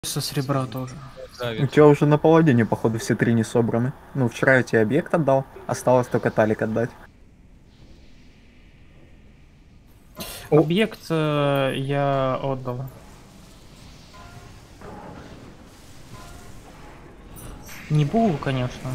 Со серебра тоже. У тебя уже на паладине, походу, все три не собраны. Ну, вчера я тебе объект отдал, осталось только талик отдать. Объект я отдал. Не Богу, конечно.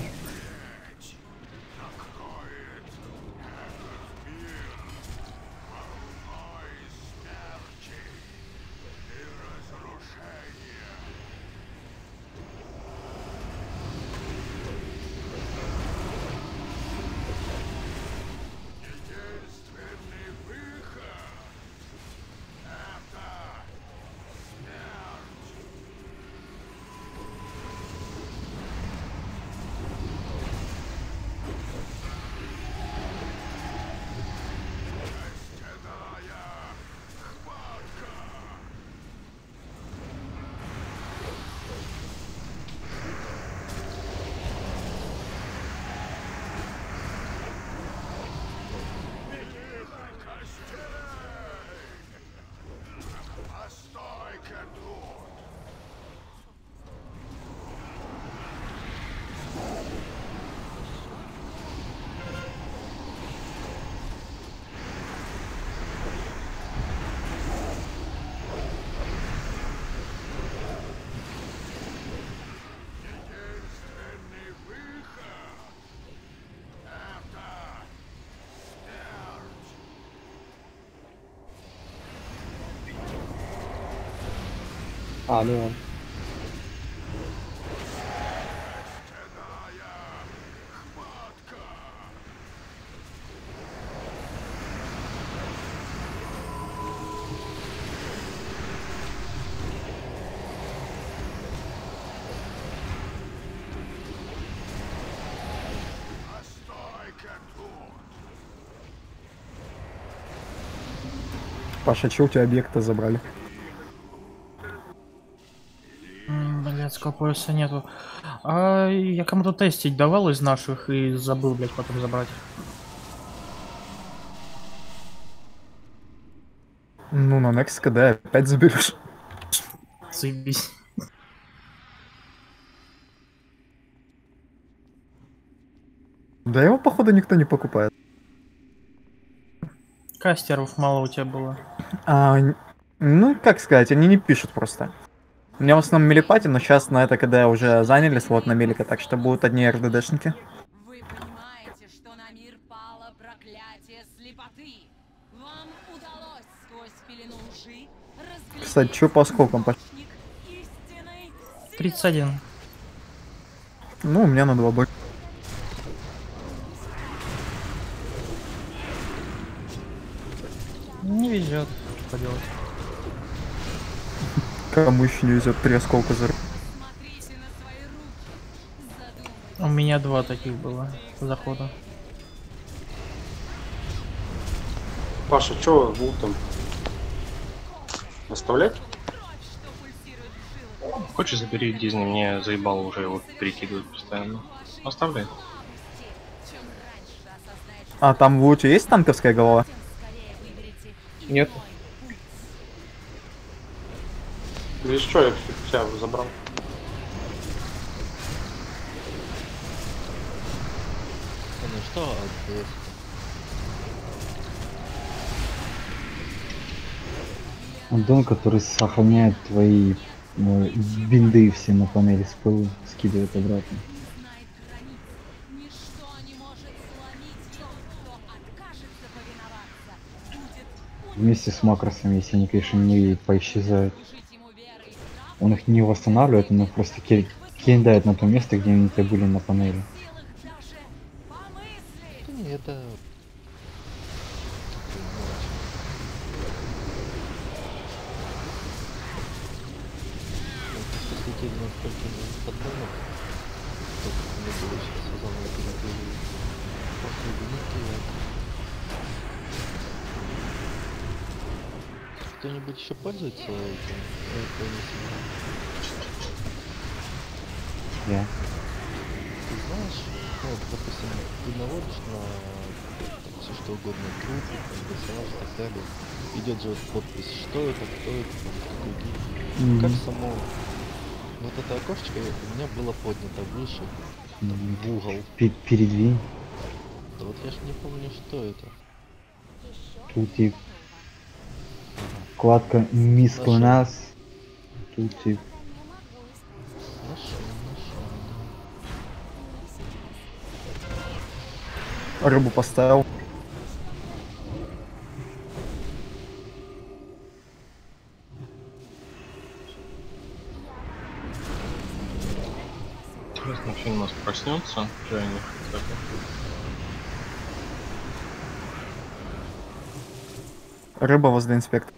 Ну он. Паша, че у тебя объекта забрали? Блядского пояса нету. А я кому-то тестить давал из наших и забыл, блядь, потом забрать. Ну, на Next КД опять заберешь. Заебись. Да его, походу, никто не покупает. Кастеров мало у тебя было. Ну, как сказать, они не пишут просто. У меня в основном милипати, но сейчас на это КД уже заняли слот на милика, так что будут одни РДДшники. Вы понимаете, что на мир пало проклятие слепоты. Вам удалось сквозь пелену лжи разглядеть Кстати, что по сколкам пошли? источник истинной силы. 31. Ну, у меня на 2 больше. Не везет. Что делать? Кому еще не везет 3 осколка за... Посмотрите на свои руки. Задумайтесь. У меня 2 таких было захода. Паша, чё там? Оставлять? Кровь, что пульсирует в жилах. Хочешь, забери Дизни, мне заебало уже его перекидывать постоянно. Оставляй. Чем раньше осознаете, А там в луте есть танковская голова? тем скорее выберете Нет. иной путь. Видишь, что я тебя забрал? Ну что, Антон, который сохраняет твои бинды все на панели с ПЛ, скидывает обратно. Знает границ. Ничто не может сломить тех, кто откажется повиноваться. Будет Вместе с макросами, если они, конечно, не поисчезают. служить ему верой и правдой. Он их не восстанавливает, он их просто кидает на то место, где они у тебя были на панели. В силах даже помыслить. не, это... Слетели настолько подборок, что не было сейчас сезонной передели. После минуты кто-нибудь еще пользуется этим? Я. Ты знаешь, ну, вот, допустим, ты наводишь на все что угодно, трупы, там, персонаж и так далее. Идет же вот подпись, что это, кто это, там, какой гид. Как само Вот это окошечко у меня было поднято выше, в угол. Передвинь. Да вот я ж не помню, что это. Тут и вкладка Мисс Нашел. Класс. Тут и Нашел. Рыбу поставил. Интересно, вообще у нас проснется. Что я не хотел. Рыба возле инспектора.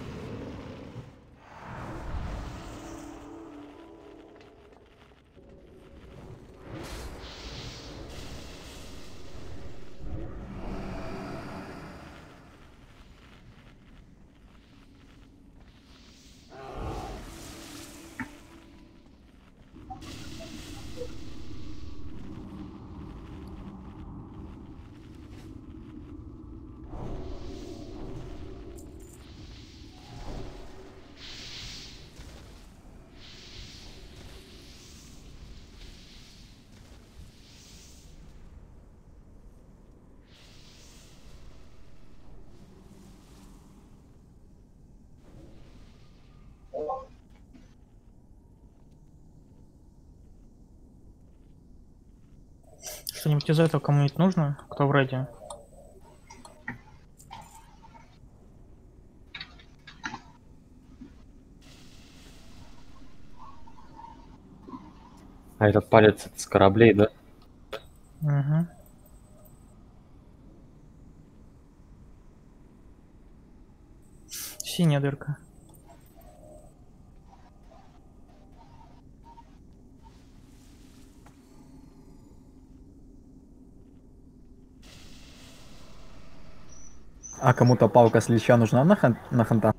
Что-нибудь из этого кому-нибудь нужно? Кто в рейде? А этот палец это с кораблей, да? Угу. Синяя дырка. А кому-то палка с лича нужна на ханта?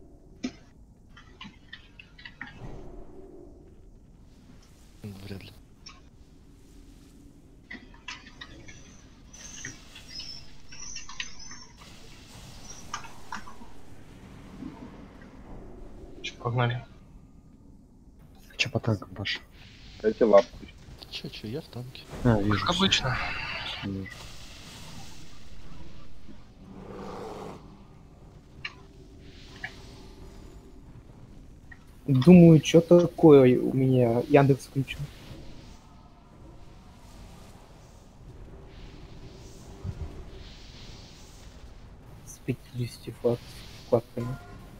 Вряд ли. Че, погнали. Че по танкам, Паша? Дайте лапку. Ты чё, я в танке. А, вижу. Как обычно. Вижу. Думаю, что такое у меня Яндекс включен. С 50 вкладками.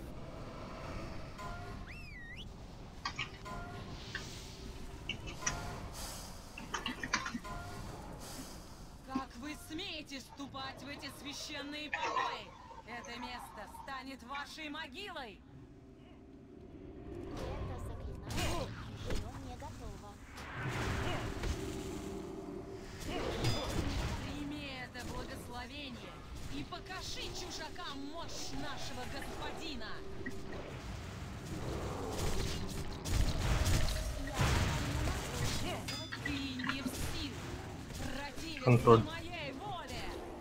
Как вы смеете ступать в эти священные покои? Это место станет вашей могилой! Это заклинание еще не готово. Прими это благословение и покажи чужакам мощь нашего господина! Ты не в силах противиться Контроль. моей воле!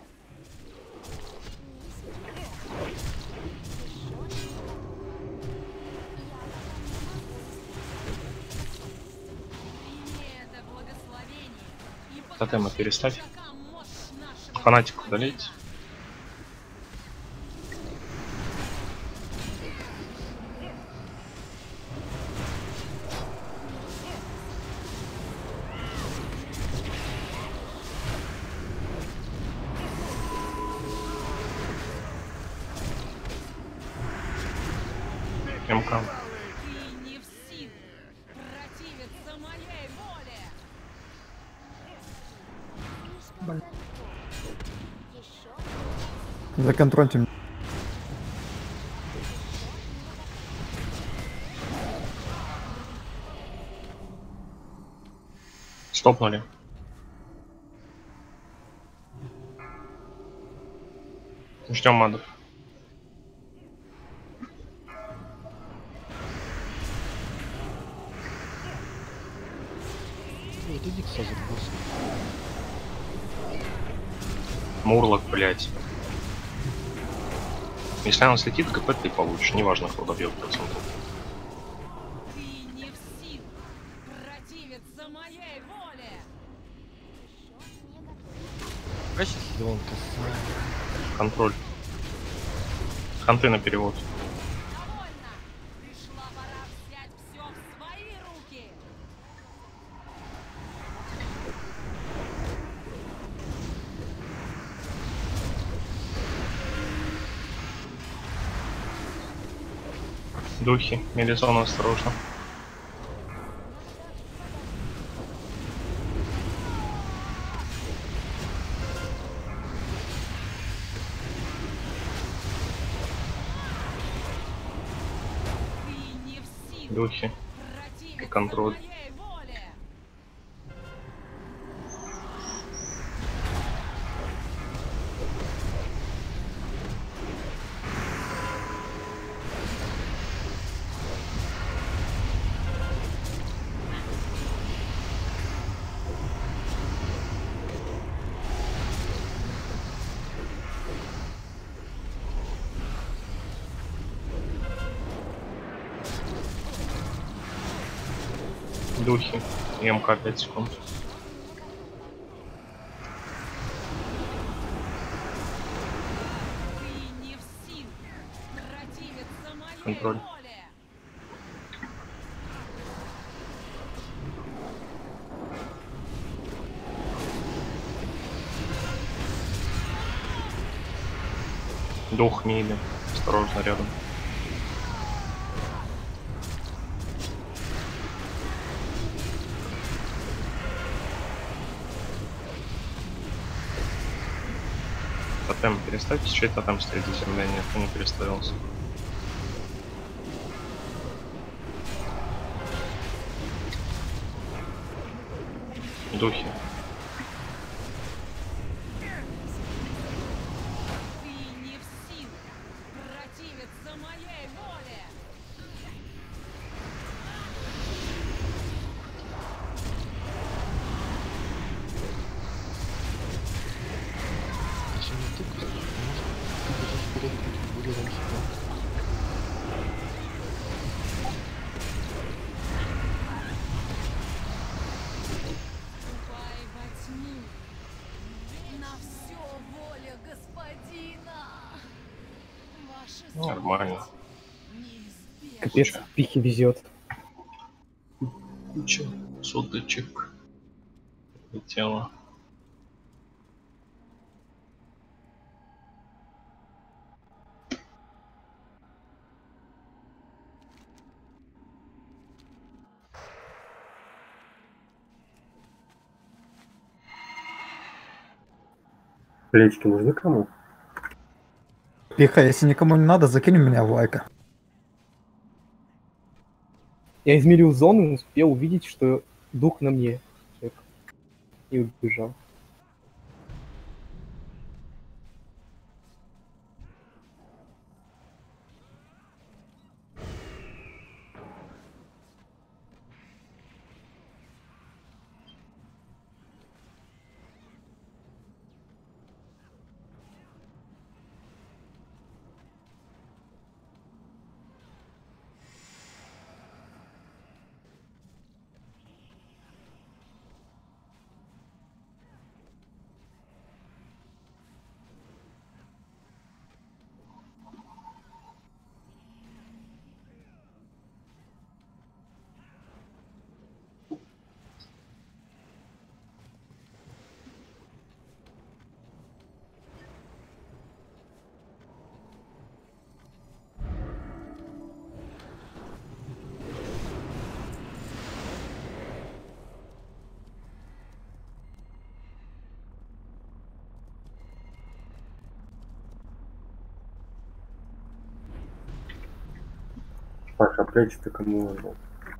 Прими это благословение и Тотемы покажи переставь. чужакам мощь нашего Фанатик удалить. МК. Ты не в силах противиться моей воле! Еще Законтрольте меня. Стопнули. Ждем мадов. Ой, ты Дикса забросил. Мурлок, блять. Если он слетит, КП ты получишь. Неважно, кто добьет процентов. Ты не в силах моей воле! Еще не готово. Хилон косая. Контроль. Ханты на перевод. Довольно! Пришла пора взять все в свои руки! Духи. Мелизона осторожно. Ты не в силах Духи. противиться Контроль. моей воле! Духи. МК 5 секунд. Ты не в силах противиться моей Контроль. воле! Дух мили. Осторожно рядом. Тотем переставьте, чей тотем стоит за землей, нет, он не переставился. Духи. Ты не в силах противиться моей воле! Зачем не тыкать? Может, ты бежишь вперед против буревого хила. Ступай во тьму! На все воля господина! Ваши Нормально. неизбежны. Капец, пихи везет. Куча суточек. Летело. Плечки нужны кому? Пиха, если никому не надо, закинь меня в лайка. Я измерил зону и успел увидеть, что дух на мне. И убежал. Паша, плечи ты кому нужен?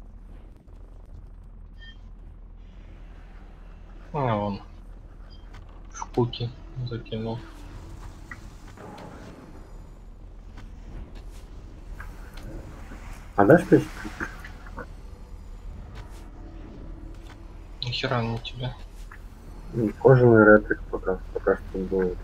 А, он шкуки закинул. А дашь плечи? Нихера не тебя. Кожаный ретрик пока что не будет.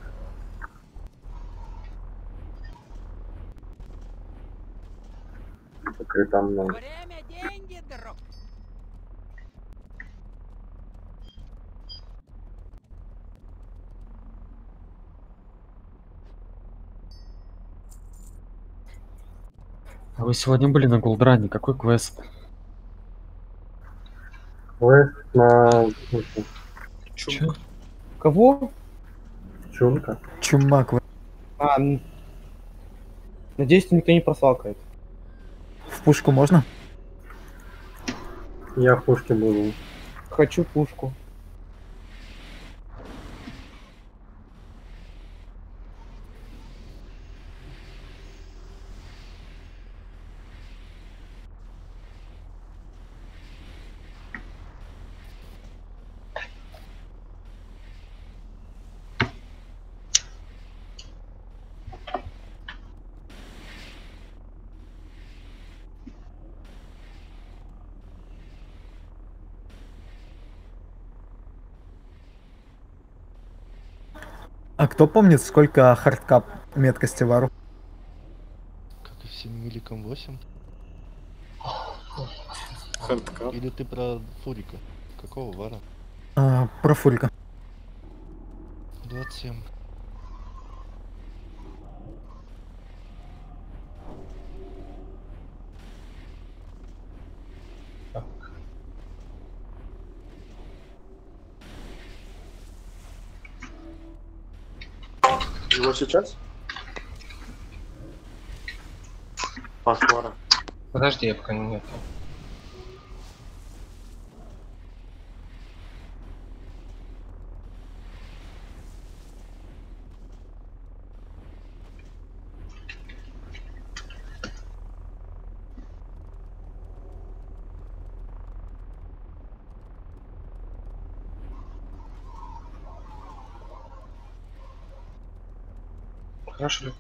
Покрытам много. Время, деньги, друг! Вы сегодня были на Голдране, какой квест? Квест на... Чё? Кого? Чунка. Чумак, вы Надеюсь, никто не просалкает. в пушку можно? Я в пушке буду. Хочу пушку. А кто помнит, сколько хардкап меткости вару? Как и всем миликам 8? Хардкап. Или ты про Фурика? Какого вара? Про фурика. 27. Его сейчас? Пашвара. Подожди, я пока нет. Хорошо.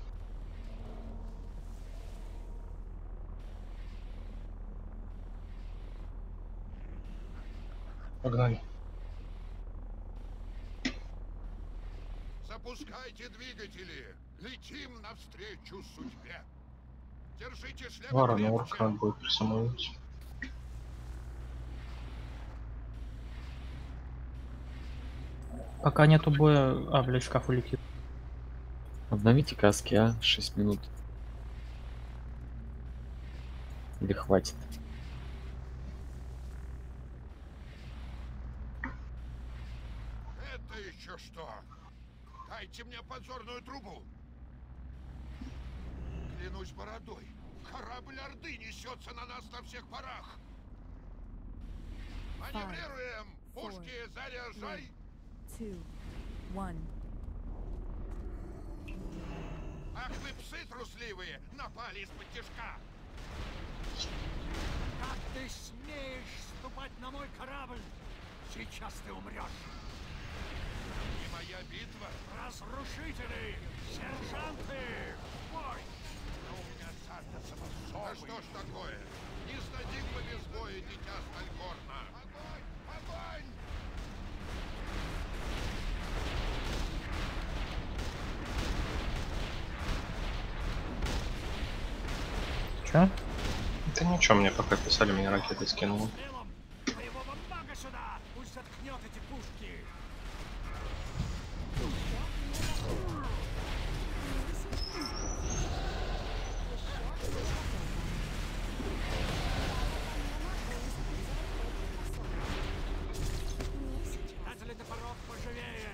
Погнали. Запускайте двигатели. Летим навстречу судьбе. Держите шлем. Вара на орка надо будет присамовать. Пока нету боя... А, блядь, шкаф улетит. Обновите каски, а? 6 минут. Или хватит? Это еще что? Дайте мне подзорную трубу. Клянусь бородой. Корабль Орды несется на нас на всех парах. Маневрируем! Пушки, заряжай! 2, 1. Ах вы псы трусливые! Напали из-под тишка! Как ты смеешь ступать на мой корабль? Сейчас ты умрешь! И моя битва! Разрушители! Сержанты! Бой! Но у меня жажда самосовы! А что ж такое? Не сдадим мы без боя дитя Сталькорна! Огонь! Огонь! Чё? Да ничего, мне пока писали, меня ракеты скинули. Боевого мага сюда! Пусть заткнет эти пушки! Натали топоров поживее!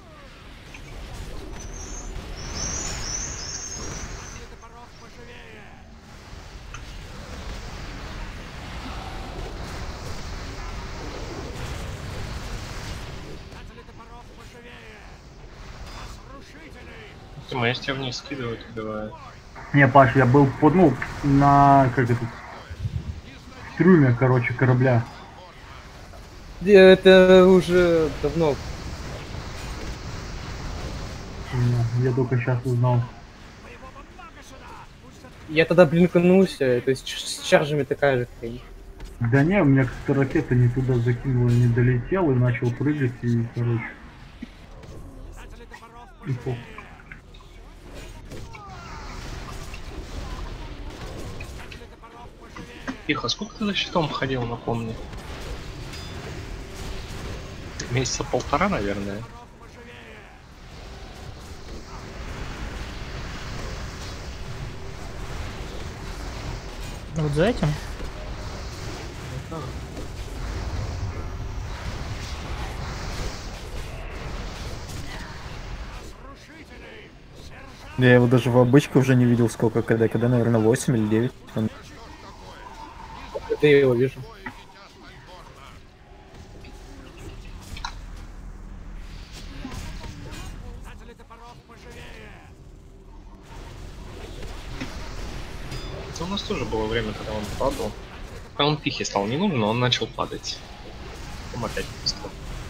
Натали топоров поживее! Натали топоров поживее! Разрушители! Ты я тебя вниз скидывают, убивают. Не, Паш, я был под, ну, на, как это, в трюме, короче, корабля. Это уже давно. Я только сейчас узнал. Я тогда блинканулся, то есть с чаржами такая же хрень. Да не, у меня как-то ракета не туда закинула, не долетел и начал прыгать и, короче. И похуй. Тихо, сколько ты за щитом ходил, напомни? Месяца полтора, наверное. Вот за этим? Я его даже в обычке уже не видел сколько, когда, наверное, 8 или 9. Это я его вижу. У нас тоже было время, когда он падал. Когда он пихе стал не нужен, но он начал падать. Потом опять стал.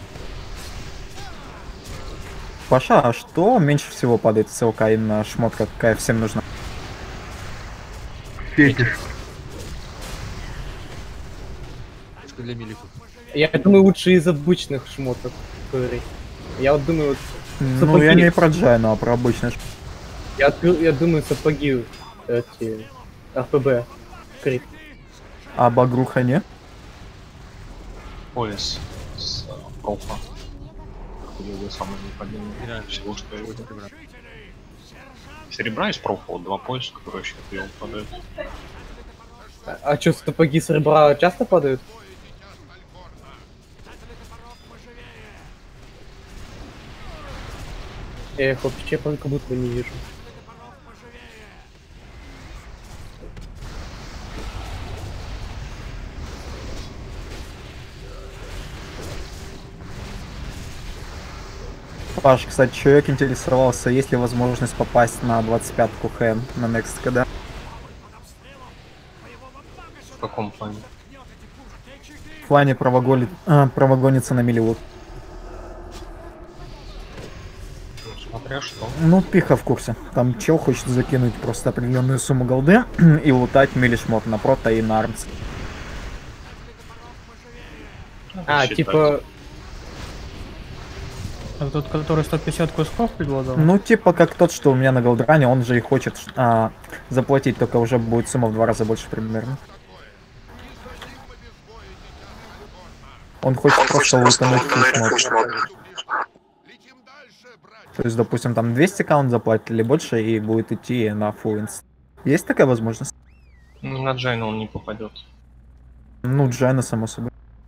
Паша, а что меньше всего падает с ЛК и на шмотка, какая всем нужна? Фетиш. Для миликов. Я думаю, лучше из обычных шмоток говорить. Я вот думаю, вот Ну, я не про Джайна, а про обычный я думаю, сапоги эти РПБ. Крит. А багруха не? Пояс с профа. Его самый неподъемный. Всего, что его серебра. Серебра из профа, вот 2 пояса, которые вообще прием падают. А чё, сапоги с ребра часто падают? Я их вообще как будто не вижу. Паш, кстати, человек интересовался, есть ли возможность попасть на 25-ку ХМ на Next КД? В каком плане? В плане правогониться на Милливуд. Смотря что. Ну, пиха в курсе. Там чел хочет закинуть просто определенную сумму голды и лутать милишмот на прота и на армс. А, типа... Это тот, который 150 кусков предлагал? Ну, типа как тот, что у меня на голдране, он же и хочет заплатить, только уже будет сумма в 2 раза больше примерно. Он хочет просто лутануть фишмот. То есть, допустим, там 200 каунт заплатит или больше, и будет идти на full инст. Есть такая возможность? На Джайна он не попадет. Ну, Джайна, само собой.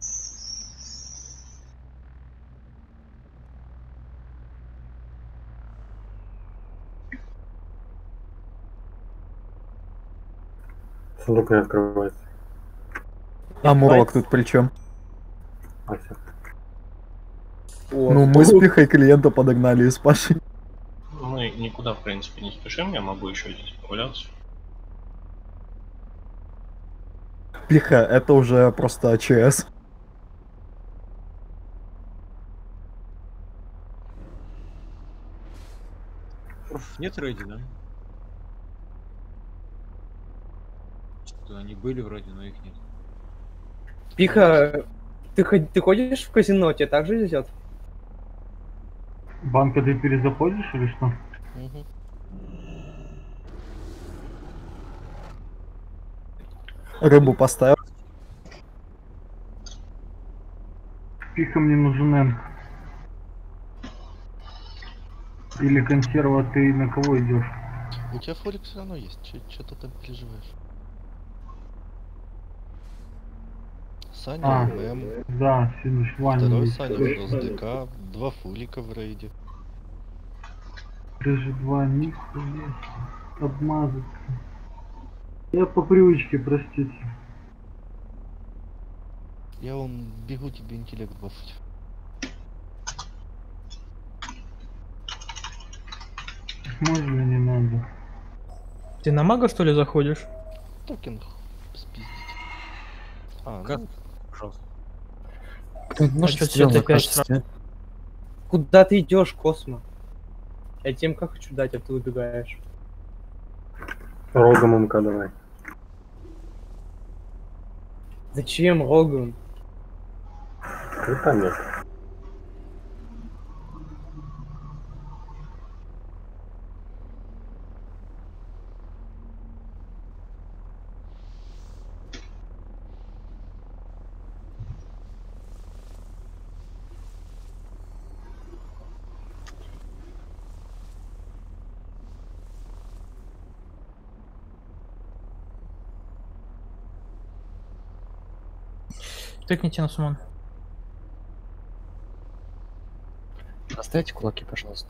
Сундук не открывается. А Мурлок тут при чем? Ася. Ну, мы с пихой клиента подогнали из Паши. Мы никуда, в принципе, не спешим, я могу еще здесь прогуляться. Пиха, это уже просто ЧС. Нет рейди, да? Что они были вроде, но их нет. Пиха, ты ходишь в казино, тебе так же везет? Банка, ты перезаходишь или что? Угу. Рыбу поставил. Пиха мне нужен М. Или консерва, ты на кого идешь? У тебя форик все равно есть, что ты там переживаешь? Саня, ММ. Да, финиш Ваня. Второй Саня уже с ДК, 2 фулика в рейде. Даже 2 нихуя. Обмазаться. Я по привычке, простите. Я вон бегу тебе интеллект бафать. Можно не надо? Ты на мага, что ли, заходишь? Токен спиздить. А, как? ну, Пожалуйста. Может, свет опять сразу. Куда ты идешь, Космо? Я тем как хочу дать, а ты убегаешь. Рогом МК давай. Зачем Роган? Крита нет. Тыкните на суммон. Оставьте кулаки, пожалуйста.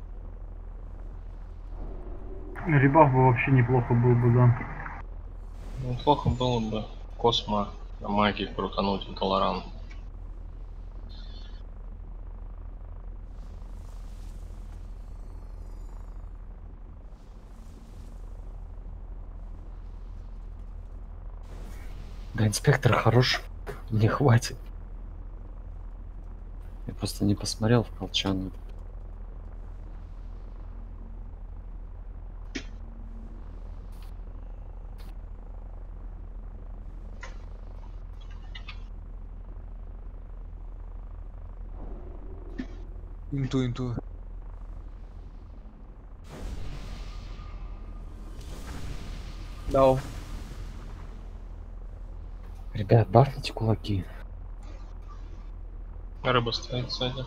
Ребаф бы вообще неплохо был бы, да. Неплохо было бы Космо на магии крутануть и Толоран. Да, инспектор хорош. Не хватит. Я просто не посмотрел в колчан. Инту. Дал. Ребят, бафните кулаки. Рыба стоит сзади.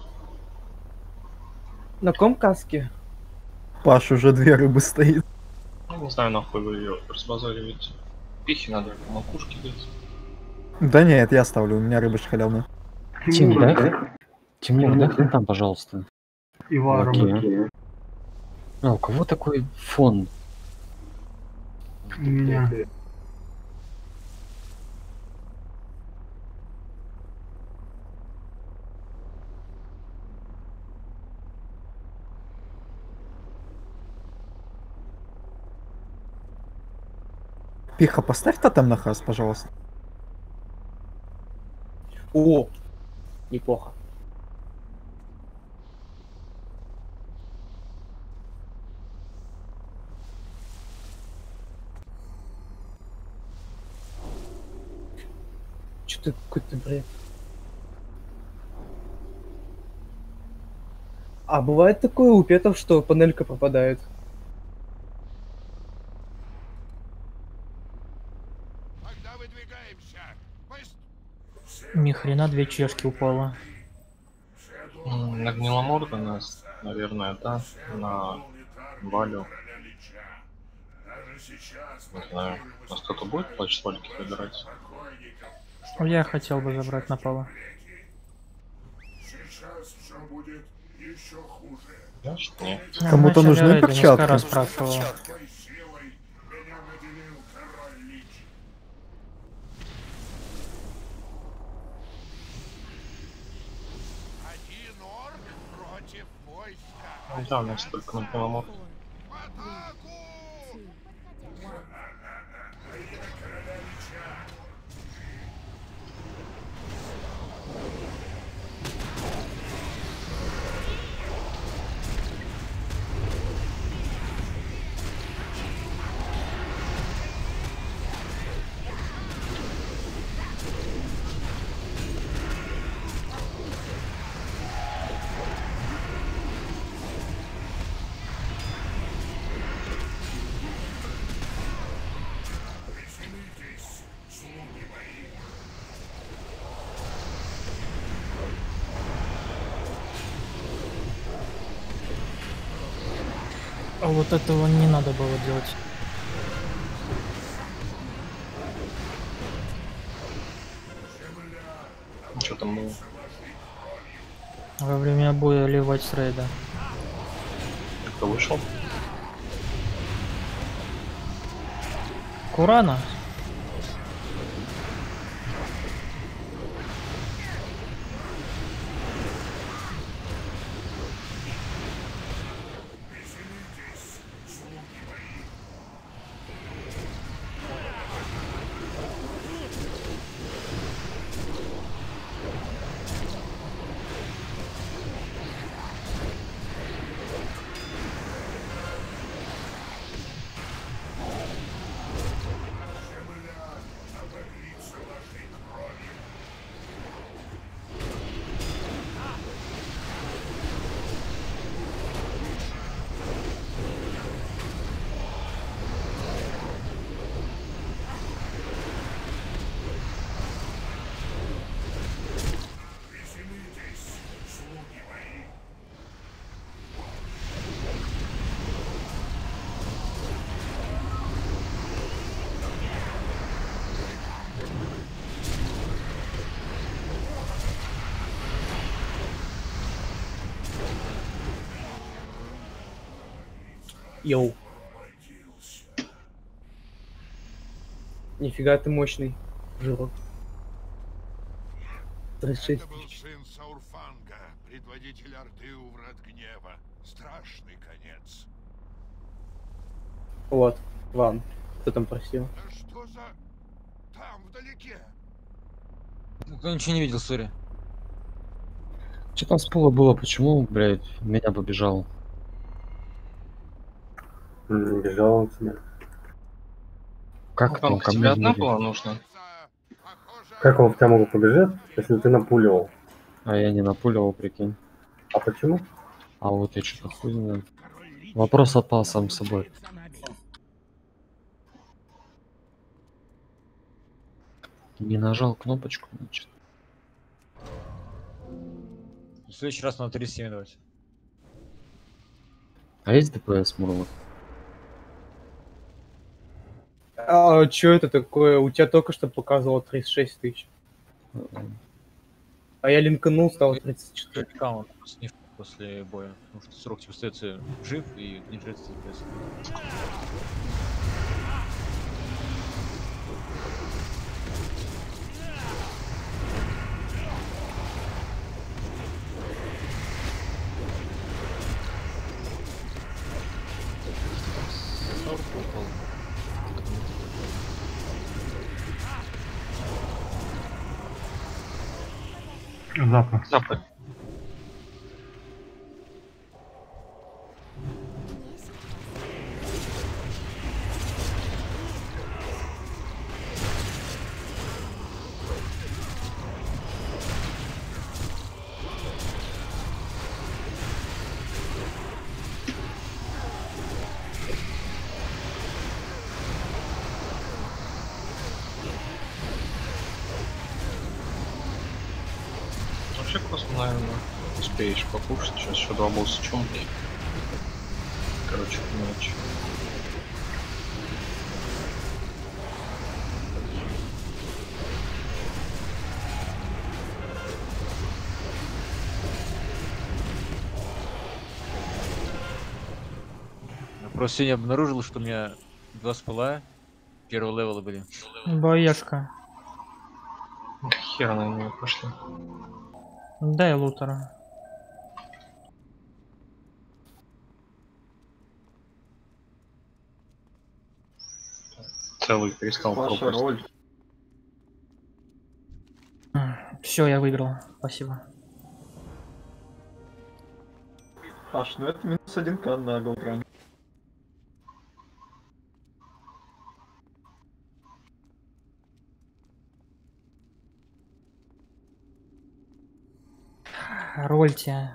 На ком каске? Паш, уже 2 рыбы стоит. Ну, не знаю, нахуй вы ее разбазариваете. Пихи надо по макушке дать. Да нет, я ставлю, у меня рыба халявная. Тимур, дай там, пожалуйста. Иваром. Кулаки. А, у кого такой фон? У меня. Пиха, поставь тотем на хас, пожалуйста. О, неплохо. Что-то какой-то бред. А бывает такое у петов, что панелька пропадает? Ни хрена 2 чешки упало. На Гниломорда нас, наверное, да. На Валю. Не знаю. У нас кто-то будет плащ столики выбирать? Я хотел бы забрать напало. Сейчас все будет еще хуже. Значит, нет. Кому-то нужны перчатки. Спрашивал. Силой меня наделил король Лич. Один орк против войска. Да, у нас только на Гниломорд. А вот этого не надо было делать. Что там было? Во время боя ливать с рейда. Кто вышел? Курана? Йоу. Нифига ты мощный, жирок. 36. Это был сын Саурфанга, предводитель Орды у врат гнева. Страшный конец. Вот, вам. Кто там просил? Да что за... Там, вдалеке. Никто ничего не видел, сори. Что там с пола было? Почему, блядь, меня побежал? Бежал он тебя. Как Там он ко тебе мне одна двигается? была нужна? Как он в тебя мог побежать, если ты напуливал? А я не напуливал, прикинь. А почему? А вот я что-то хуй знаю. Вопрос отпал сам собой. Не нажал кнопочку, значит. В следующий раз надо 37 давать. А есть ДПС, Мурлок? А чё это такое? У тебя только что показывало 36 тысяч. А я линканул, стало 34. Каунт после боя. Потому что срок типа остается жив и не 30 FPS. Запад. Запад. Вообще классно, наверное, успеешь покушать. Сейчас еще 2 босса чумки. Короче, мелочь. Я просто сегодня обнаружил, что у меня 2 спала первого левела были. Боешка. Хер на нее пошли. Дай лутера. Целый кристалл пропуск. Все, я выиграл. Спасибо. Паш, ну это минус 1к на голдране. Рольте.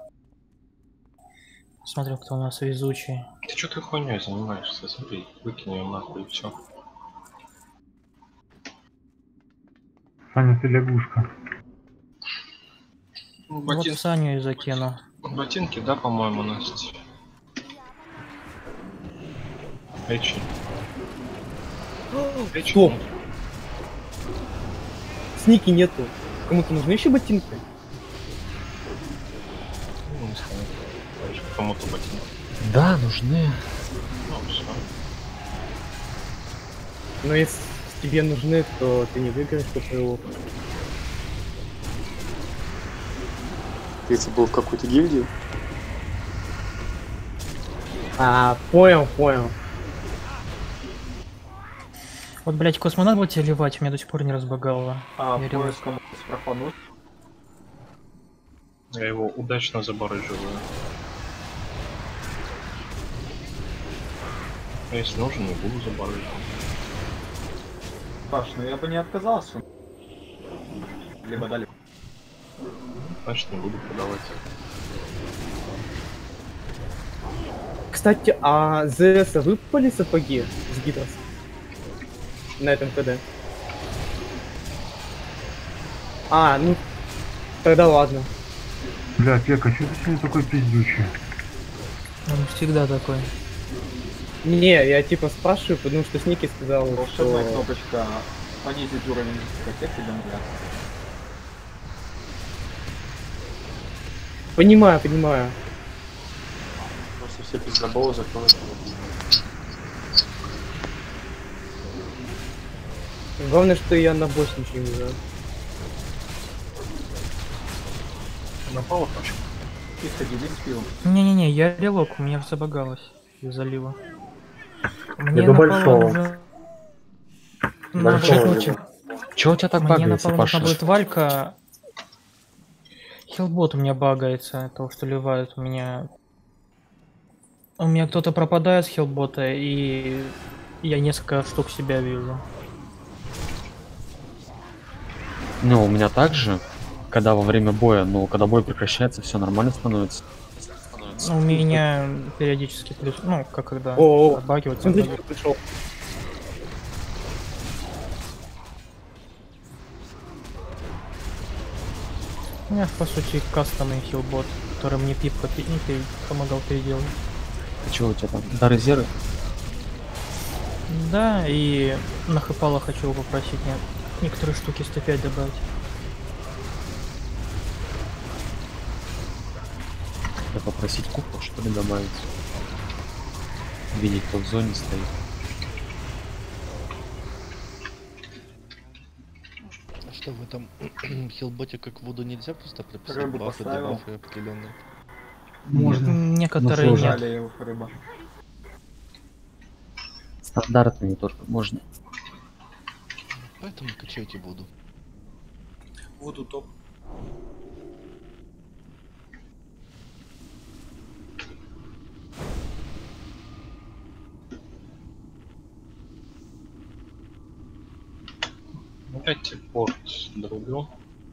Смотрю, кто у нас везучий. Ты чё ты хуйней занимаешься? Смотри, выкинь ее нахуй и все. Саня, ты лягушка. Ну, Вот Саню и закину. Ботинки, да, по-моему, Настя? Эчи. Стоп! Сники нету. Кому-то нужны еще ботинки? Ну, не знаю. Кому-то ботинки. Да, нужны. Ну, все. Но если тебе нужны, то ты не выиграешь ППО. Ты был в какой-то гильдии? Понял. Вот, блять, космонавт будет тебе ливать, меня до сих пор не разбагало. А, Я поиск кому-то профануть. Я его удачно забарыживаю. А если нужен, не буду забарыживать. Паш, ну я бы не отказался. Либо дали. Значит, не буду продавать. Кстати, а ЗС выпали сапоги с Гидрос? На этом КД. Ну, тогда ладно. Бля, Пека, что ты сегодня такой пиздючий? Он всегда такой. Не, я типа спрашиваю, потому что Сники сказал, Волшебная что... кнопочка понизить уровень дискотеки для нуля. Понимаю. Просто все пиздоболы закроют. Главное, что я на босс ничего не знаю. Напало вообще? Тихо, делись пивом. Не-не-не, я релок, у меня забагалось из залива. Мне до напало большого. нужно... Большого Надо- Чего у тебя так Мне багается, напало нужна Паша? будет валька. Хилбот у меня багается, то, что ливает у меня. У меня кто-то пропадает с хилбота, и я несколько штук себя вижу. Ну, у меня также, когда во время боя, ну, когда бой прекращается, все нормально становится. У меня периодически плюс, ну, как когда О, отбагивается. смотрите, кто пришел. У меня, по сути, кастомный хилбот, который мне пипка помогал переделать. А чего у тебя там? Дары зеры? Да, и на хэпала хочу попросить некоторые штуки 105 добавить. Я попросить купол, что ли, добавить? Видеть, кто в зоне стоит. А что в этом хилботе как воду нельзя просто прописать Рыбу бафы, поставил. дебафы определенные? Можно. Некоторые Ну, нет. Жали его рыба. Стандартными только можно. Поэтому качайте воду. Воду топ. Опять порт друга.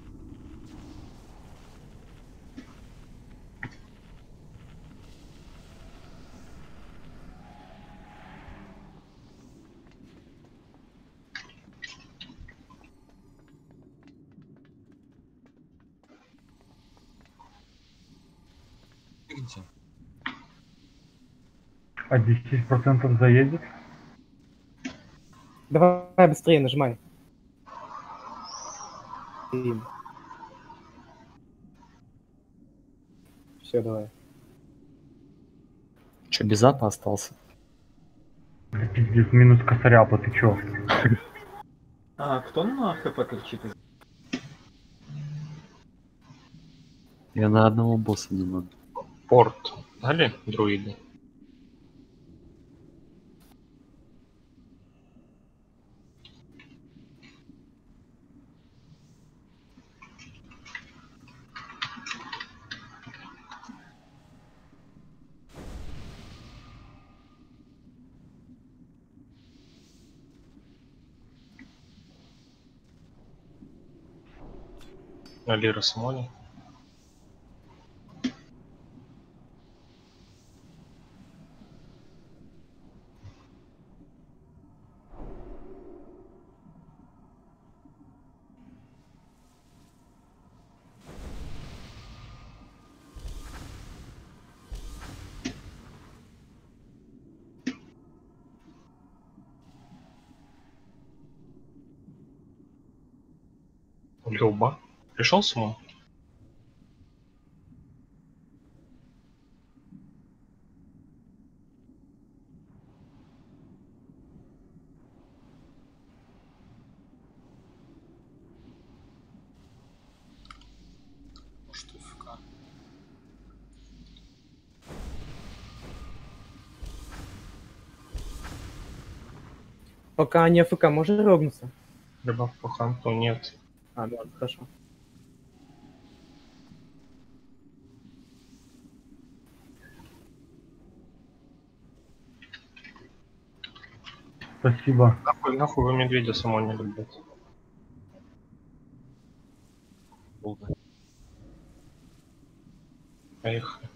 А 10% заедет? Давай быстрее нажимай. Все, давай. Че, без апа остался? Да пиздец, минус косаряпа, ты чё? А, кто на хп кричит? Я на одного босса не могу. Порт. Дали друиды? Алира Самони. Люба. Пришел Самон? Может, ФК. Пока не АФК, можешь рогнуться? Либо по ханту нет. А, да, хорошо. Спасибо. Нахуй вы медведя Самони любите? Долго. Поехали.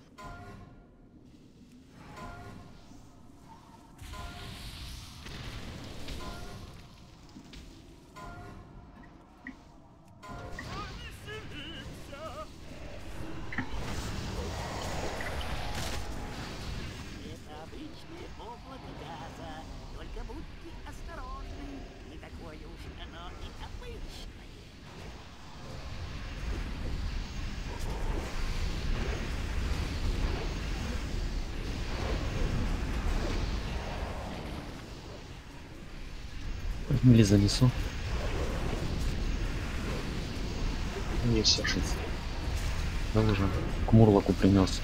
Или занесу. Не все. Да уже к Мурлоку принес.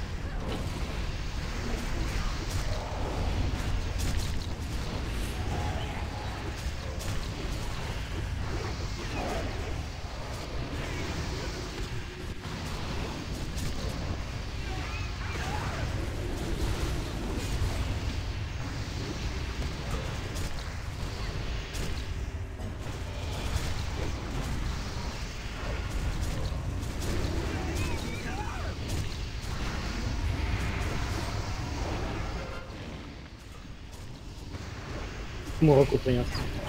Муроку принес.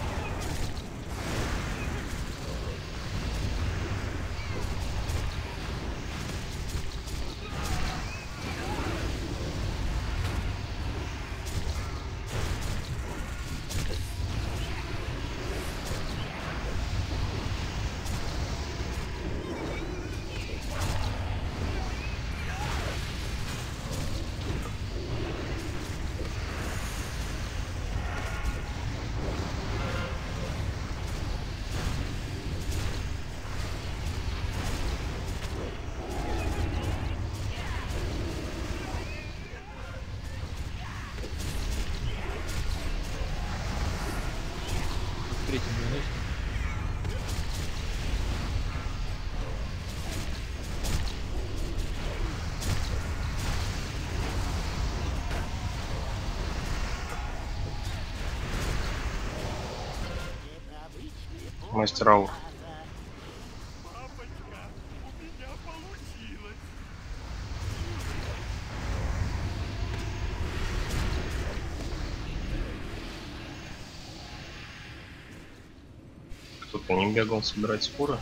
Третий минус. Мастер аур. Кто-то не бегал собирать споры.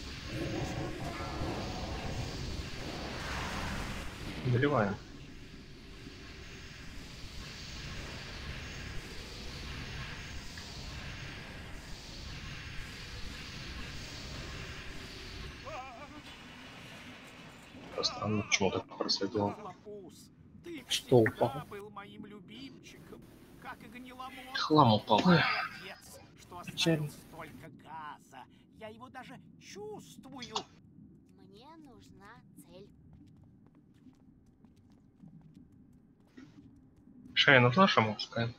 Доливаем. Странно, почему так происходило. Что упал? Хлам упал. Печально. Я его даже чувствую. Мне нужна цель. Шея над нашим опускаем.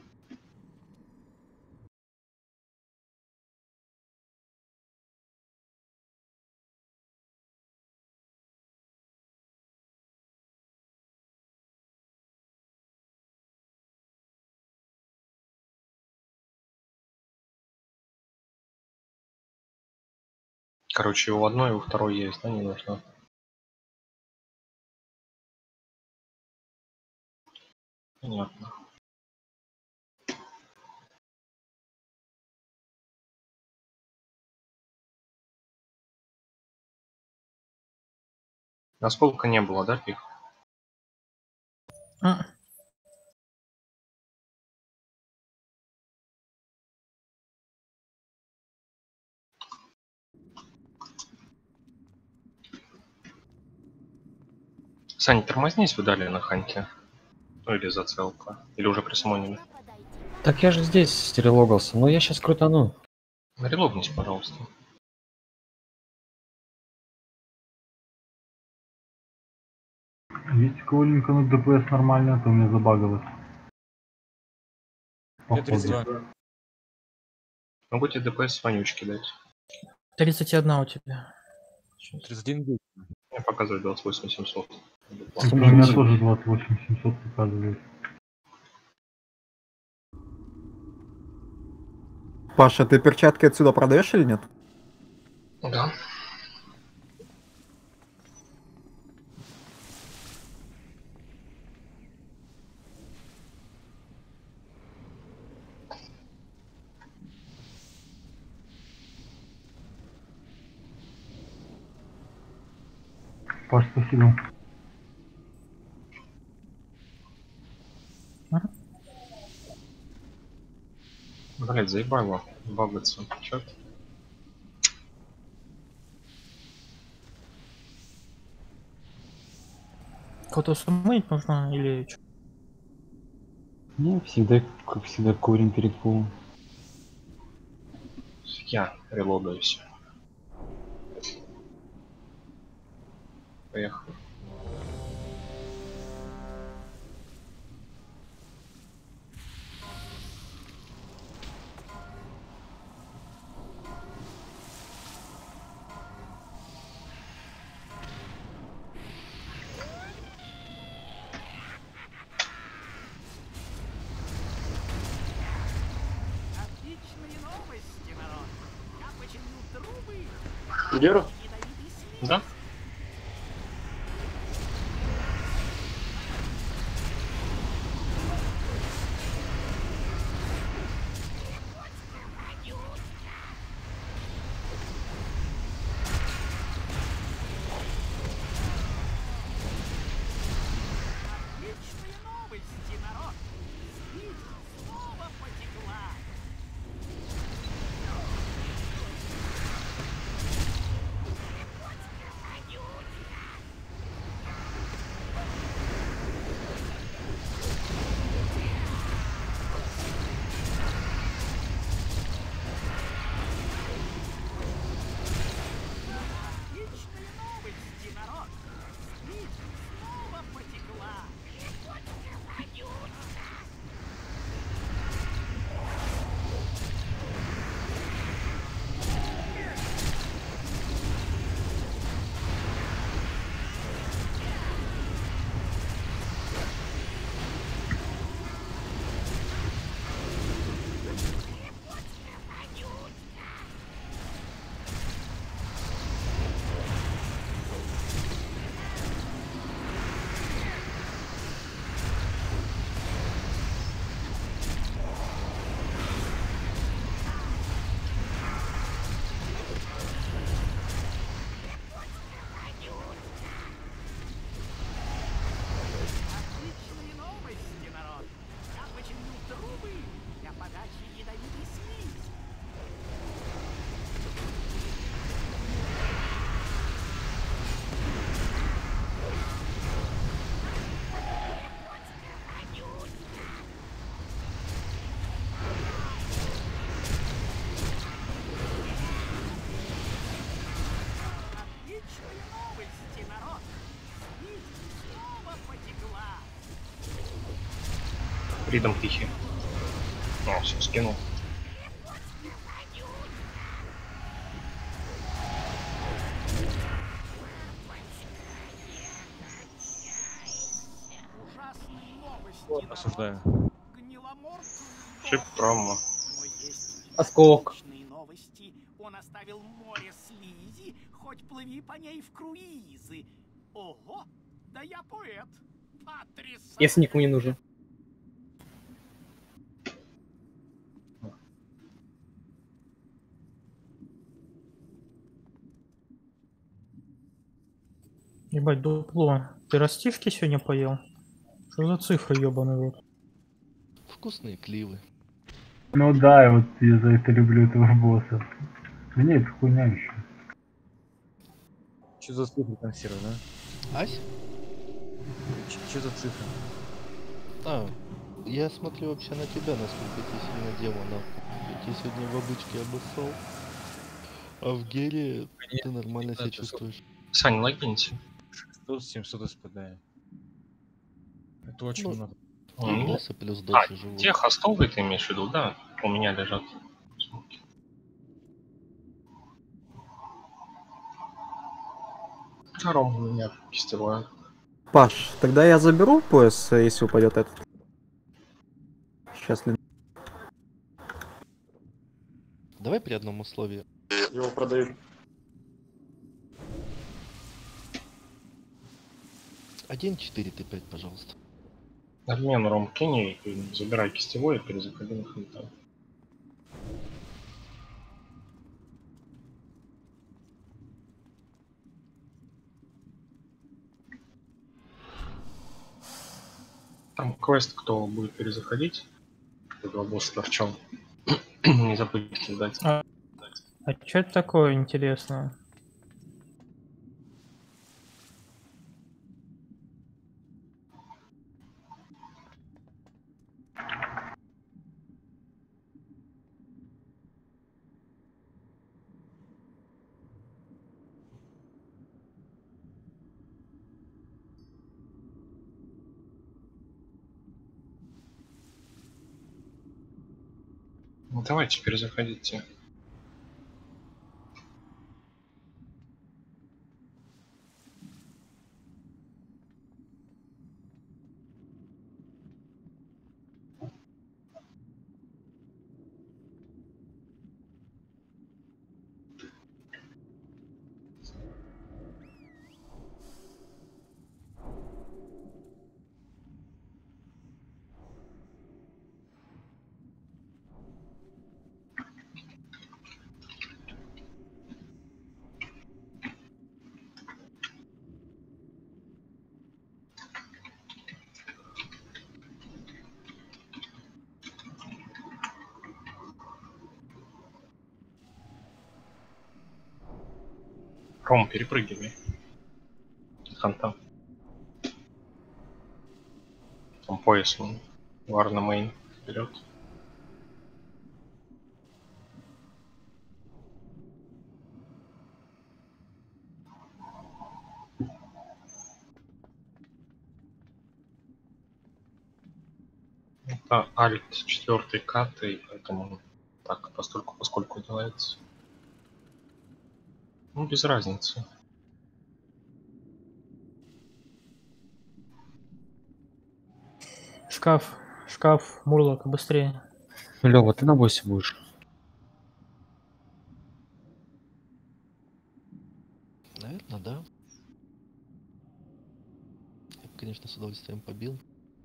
Короче, у одной и у второй есть, да, не нужно. Понятно. Насколько не было, да, пик? Саня, тормознись, вы дали на ханьке. Ну или зацелка. Или уже присмонили. Так я же здесь стерелогался, но я сейчас крутану. Релогнись, пожалуйста. Есть у кого-нибудь на ДПС нормально, а то у меня забагалось. Я 32. Могу тебе ДПС с вонючки дать. 31 у тебя. 31 будет. Мне показывает 28 700. У меня тоже 28 700 показывает. Паша, ты перчатки отсюда продаешь или нет? Да. Паш, спасибо. Блять, заебало багаться. Чё это? Кого-то суммить нужно или что? Не, всегда, как всегда, корень перед пулом. Я релодаюсь. Поехали. Отличные новости, народ. Я починил трубы. Гера? Да? Отличные новости, народ. Слизь снова потекла. Отличные новости, народ. Слизь снова потекла. Отличные новости, народ. Я починил трубы для подачи ядовитой слизи. Отличные новости, народ. Слизь снова потекла. Ридом тихий. О, все, скинул. Ужасные новости, Вот, народ. осуждаю. Гниломорд Шип, травма. Но есть Осколок. отличные новости. Он оставил море слизи, хоть плыви по ней в круизы. Ого, да я поэт. Потрясающе. Если никому не нужен. Ебать, дупло. Ты растишки сегодня поел? Что за цифры, ебаный вот? Вкусные кливы. Ну да, вот я за это люблю этого босса. Мне это хуйня еще. Что за цифры консервы, да? Ась? Что за цифры? А, я смотрю вообще на тебя, насколько ты сильно демонов. Я тебя сегодня в обычке обоссал. А в геле ты нормально себя чувствуешь. Сань, логинься. 600-700 СПД. Это очень Ну, много. и боссы плюс дочи живут. Те хостовые ты имеешь в виду, да? У меня лежат. Ром у меня кистевая. Паш, тогда я заберу пояс, если упадет этот. Сейчас ли... Давай при одном условии. Его продаю. 1-4 Т5, пожалуйста. Обмен Ром кинь и забирай кистевой и перезаходи на ханта. Там квест, кто будет перезаходить, когда босс торчал. Не забудьте сдать. А что это такое интересное? Давайте теперь заходите. Ром, перепрыгивай. Ханта. Там пояс, вар на мейн. Вперед. Это альт 4 каты, поэтому так постольку поскольку делается. Ну, без разницы. Шкаф, Мурлок, быстрее. Лёва, ты на боссе будешь? Наверное, да. Я бы, конечно, с удовольствием побил.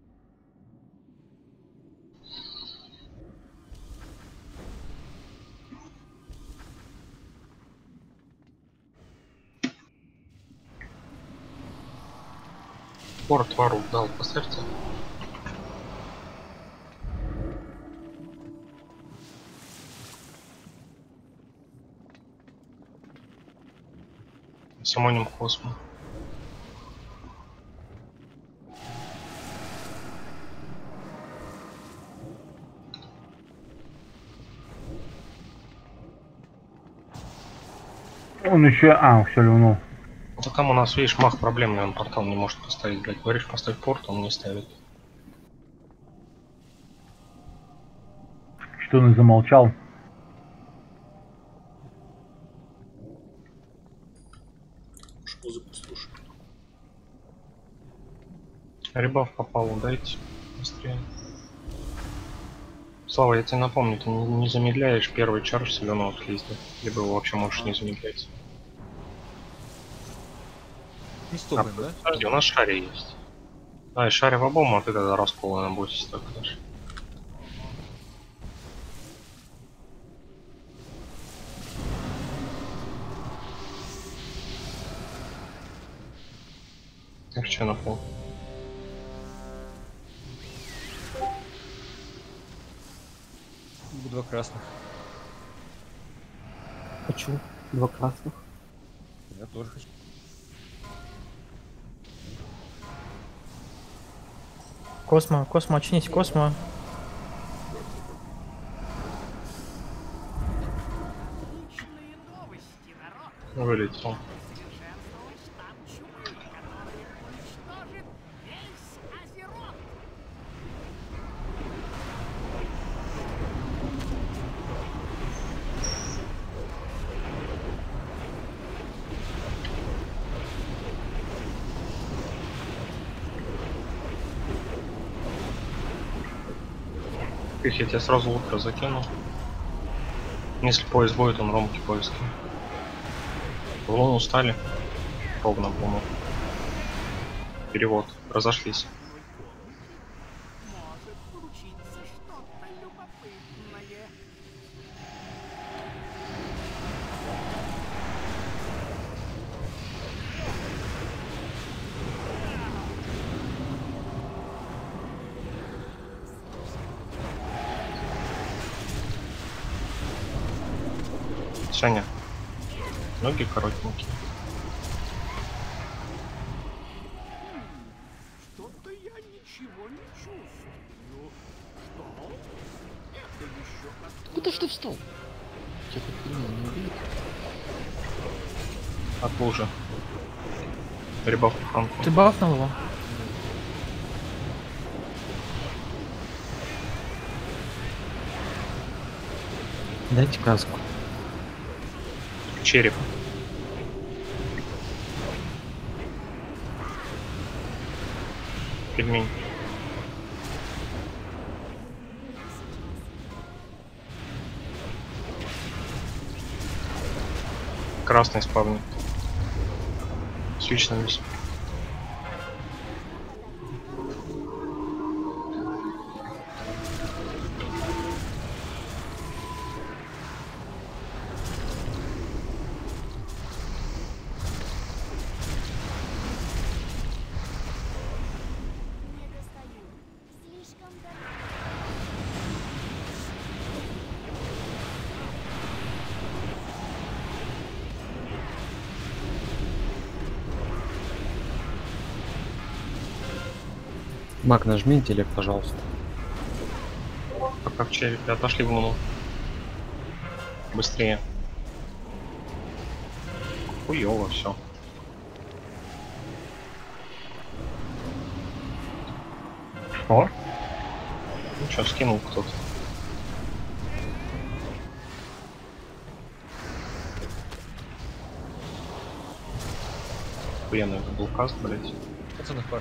Порт вару дал, поставьте. Самоним Космо. Он еще... А, все равно. Ну там у нас, видишь, мах проблемный, он портал не может поставить, блядь. Говоришь, поставь порт, он не ставит. Что он замолчал? Музыку слушай. Ребаф попал, дайте быстрее. Слава, я тебе напомню, ты не замедляешь первый чардж зеленого слизня. Либо его вообще можешь не замедлять. Не стопаем, да? Подожди, у нас шари есть. Да, и шари в обому, а ты тогда раскола на боссе так дашь. Что на пол? Два красных. Хочу. 2 красных. Я тоже хочу. Космо, очнись, Космо. Вылетел. Я тебя сразу утро закину. Если поезд будет, он ромки поиски. В луну устали. Ровно в луну. Перевод. Разошлись. Саня, ноги коротенькие. Что-то я ничего не чувствую. Что? Это еще как... Куда ж ты встал? Тебя как пельмени не убили? От лужи. Ребаф ханку. Ты бафнул его? Дайте каску. Череп. Пельмень. Красный спавнит. Свич на весь. Мак, нажми интеллект, пожалуйста. Пока в черепе. Отошли в луну. Быстрее. Хуёво все. Что? Ну что, скинул кто-то. Охуенно это был каст, блять. Пацаны, Паш.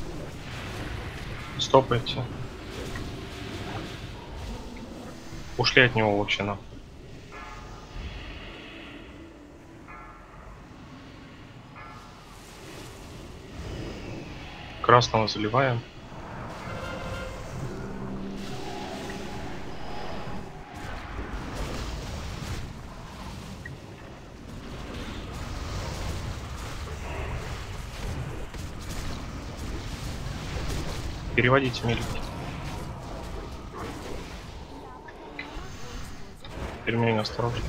Стопайте. Ушли от него вообще на. Красного заливаем. Переводите милики. Пельмень осторожно.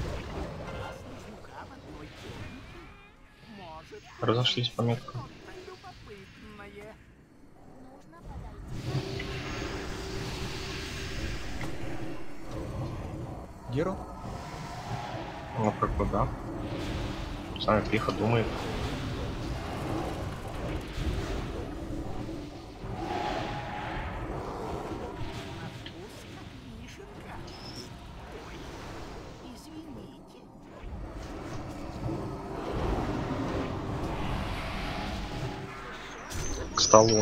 Разошлись по меткам. Геру? Ну как бы да. Сами лихо думает. К столу.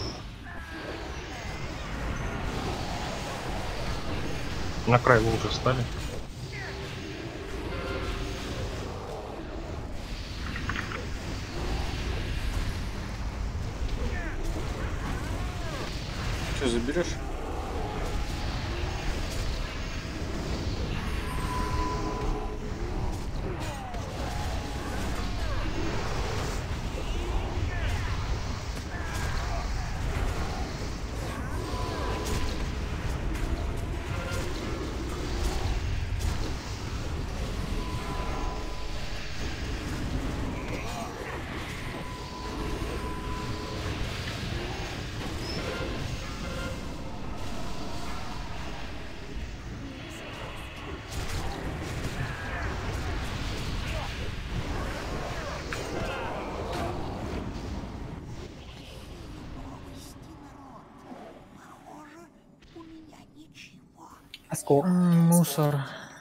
На край лужи встали. Что, заберешь? Осколок. Мусор.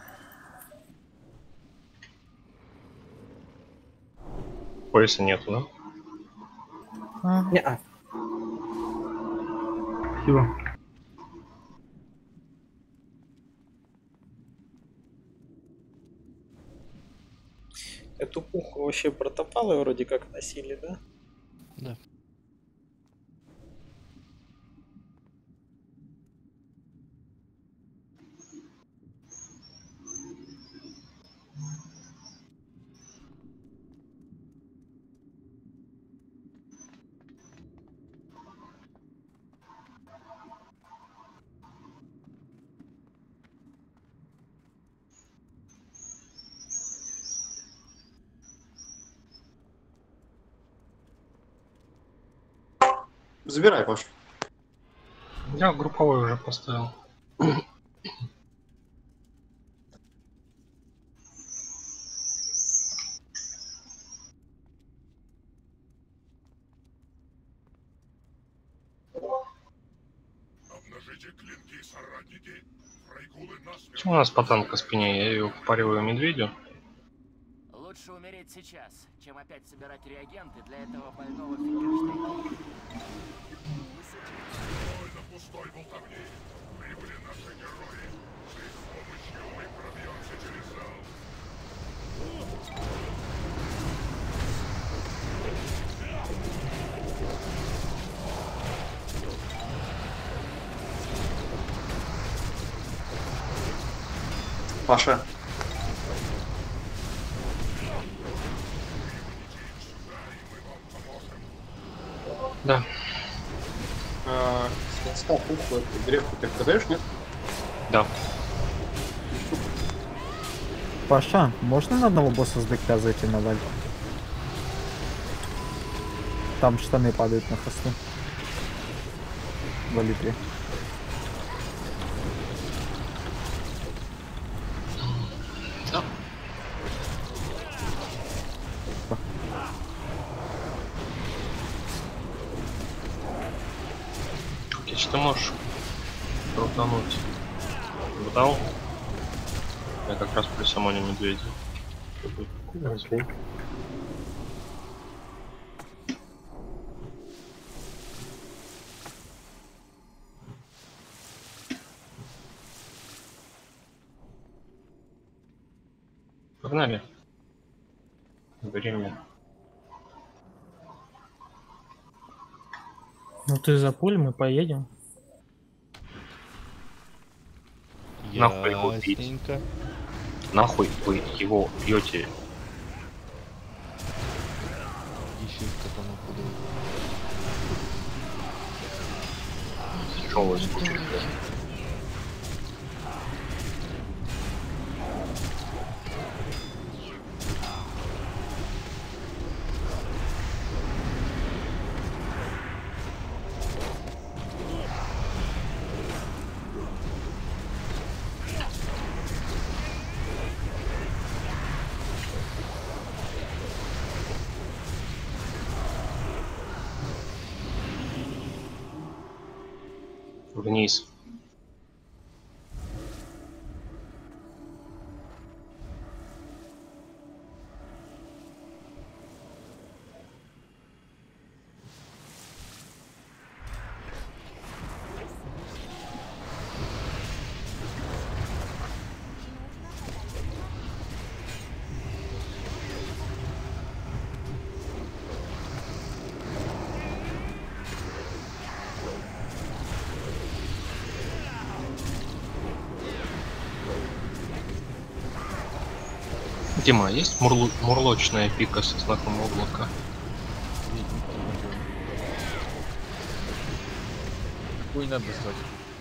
Пояса нету, да? Не-а. Спасибо. Эту пуху вообще протопало вроде как носили, да? Да. Забирай, Паш. Я групповой уже поставил. Обнажите клинки, соратники. Почему у нас патан по спине? Я ее впариваю медведю. Лучше умереть сейчас, чем опять собирать реагенты для этого больного Финкерштейна. Пустой болтовни. Прибыли наши герои. С их помощью мы пробьемся через зал. Паша. Да. Стал пуху эту древку ты продаешь, нет? Да. Паша, можно на одного босса с ДК зайти на валь? Там штаны падают на хосту. В Алитре. Да. Если ты можешь крутануть вдал, я как раз при самоне медведя. Окей. Погнали. Бери меня. Ну ты за пуль, мы поедем. Нахуй его бить. Ясненько. Нахуй вы его бьете. Ищи катану куда. Что вы скучаете? Вниз. Дима, есть мурлочная пика со знаком облака? Какую не надо доставать?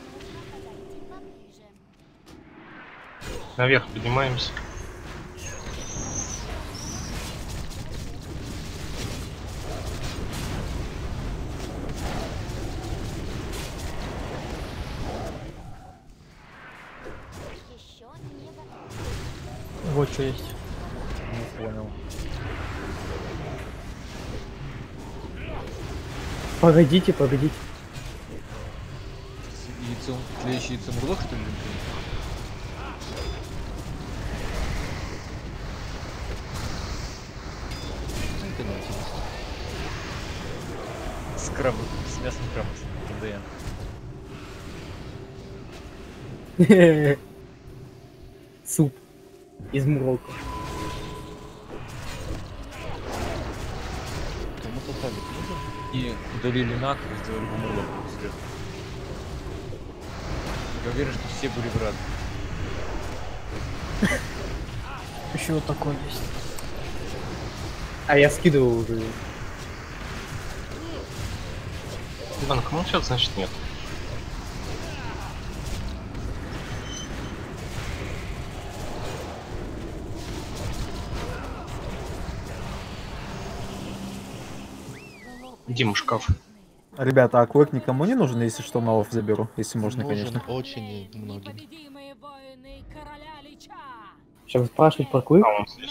Наверх поднимаемся. Вот что есть. Не понял. Погодите, погодите. Яйцо, тлеющее яйцо мурлок, что ли? Скраб, с мясом краба, КДН. Суп из мурока. Кому-то табик нужен? И удалили нахуй, сделали бы мурлок сверху. Я уверен, что все были бы рады. Еще вот такой есть. А я скидывал уже. Иванка молчат, значит нет. Дима, шкаф. Ребята, а квик никому не нужен, если что, на офф заберу, если можно, Нужен конечно. очень многим. Сейчас спрашивать про квик.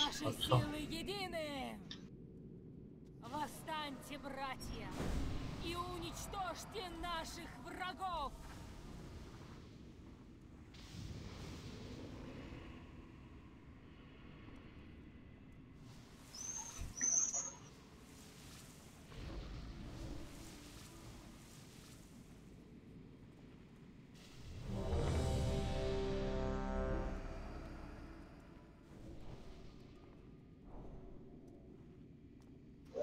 Восстаньте, братья, и уничтожьте наших врагов!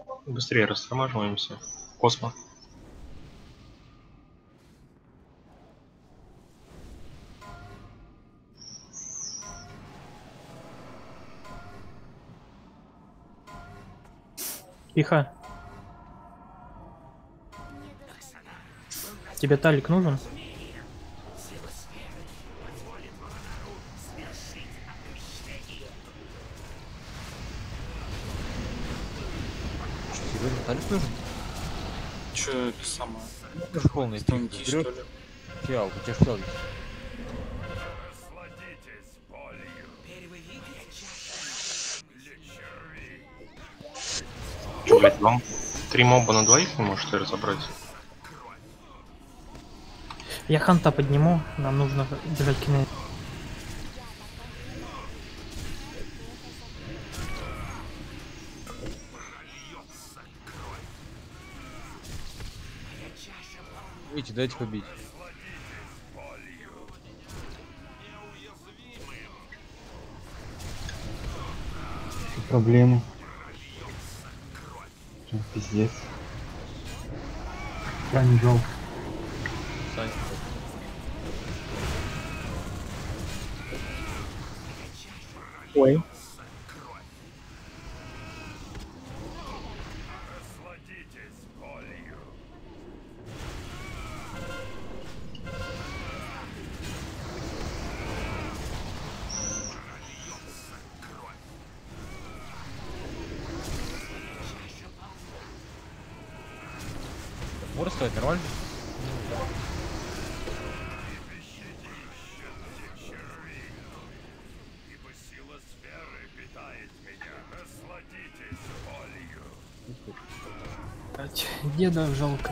Быстрее растормаживаемся. Космо. Тихо. Тебе талик нужен? Тебе талик нужен? Че это самое? Это же полный Станки, пик. что Берёшь ли? фиал, у тебя же фиал есть. Чё, блядь, вам 3 моба на двоих не можете разобрать? Я ханта подниму, нам нужно бежать к ней. Видите, дайте побить. Проблемы. Пиздец. Сань, жалко. Сань. Ой. Может стоять нормально? Деда жалко.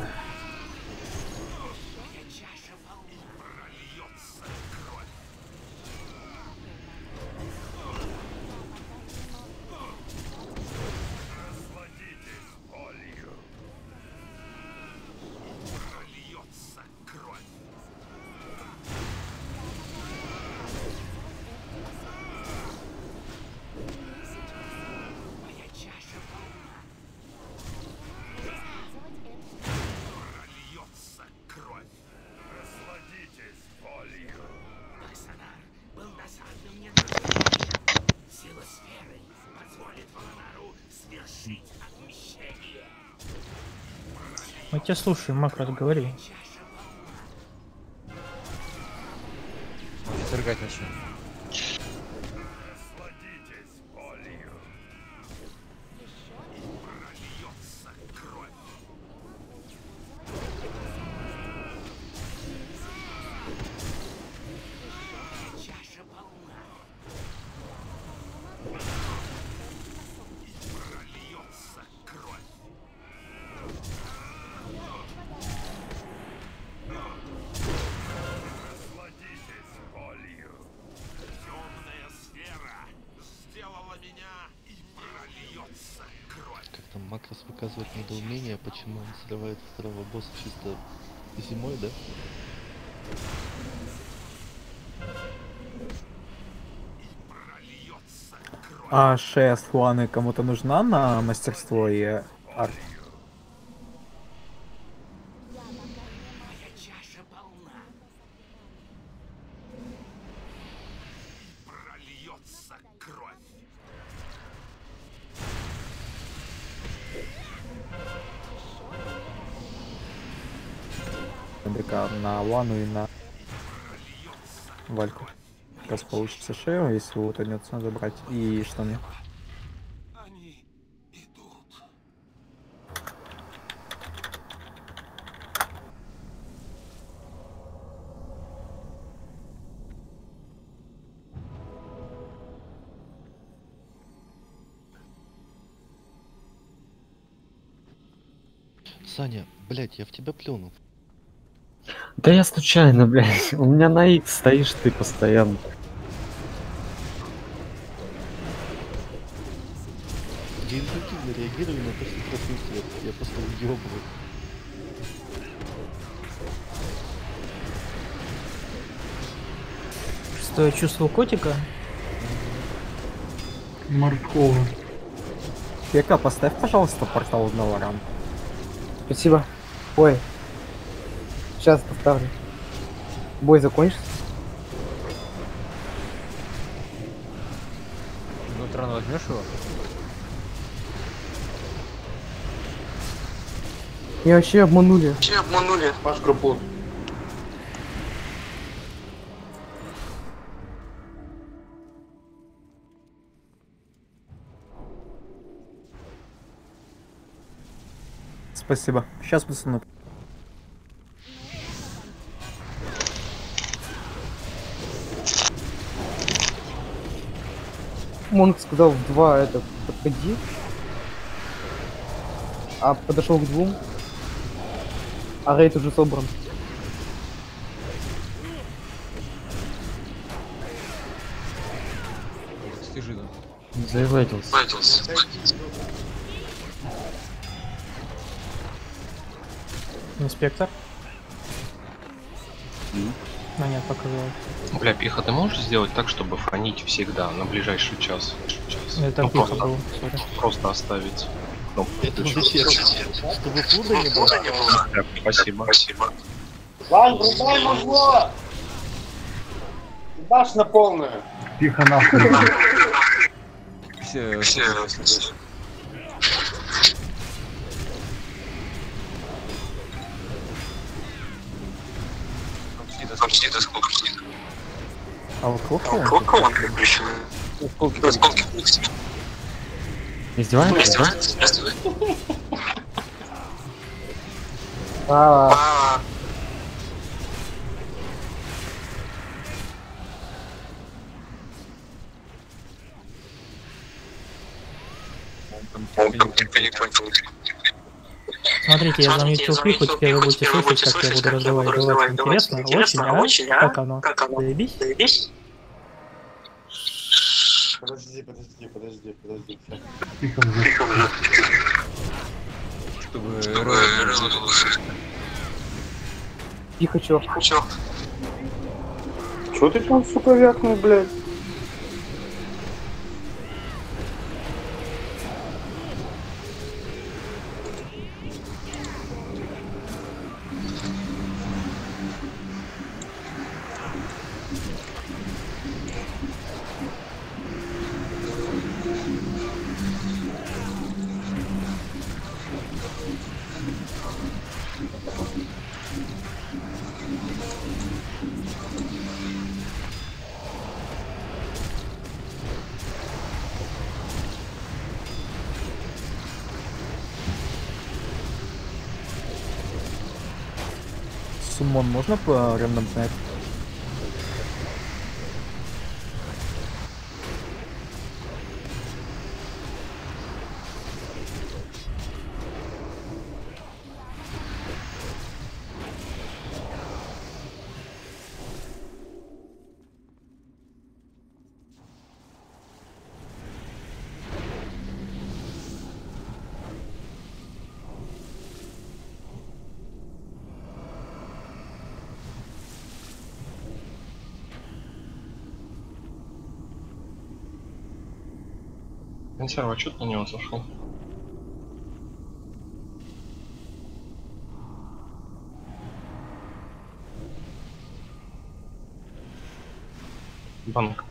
Мы тебя слушаем, Макрос, говори. Сергать начнем. Как там Макрос выказывает недоумение, почему он срывает второго босса чисто зимой, да? А шея с фуаны кому-то нужна на мастерство и арт? ДК на Лану и на Вальку. Как раз получится шею, если утонется, забрать. И что мне? Саня, блять, я в тебя плюнул. Да я случайно, блядь. У меня на X стоишь ты постоянно. Я интуитивно реагирую на то, что красный свет. Я просто уёбываю. Что я чувствовал котика? Морского. Пека, поставь, пожалуйста, портал на Варан. Спасибо. Ой. Сейчас поставлю. Бой закончится. Ну, ты рано возьмешь его? Меня вообще обманули. Паш группу. Спасибо. Сейчас, пацаны. Монк сказал в 2 это подходи. А подошел к 2. А рейд уже собран. Стыжи, да. Заевайтился. Инспектор? А нет, показалось. Бля, Пиха, ты можешь сделать так, чтобы фонить всегда на ближайший час? Это Ну, Пиха просто, был, сори. просто оставить кнопку. Это зачем? Чтобы флуда не было? Да, спасибо. Вань, врубай мозло! Дашь на полную. Тихо нахуй. Все. А вот плохо? Издеваешься? Смотрите, я заметил Пиху, теперь вы будете слышать, как я буду разговаривать. Интересно, очень, а? Как оно? Заебись? Подожди. Тихо. Чтобы... Тихо, чё? Чё ты там, сука, вякнул, блядь? Суммон можно по рандом снять? Консерва, а чё ты на него зашел? Банк.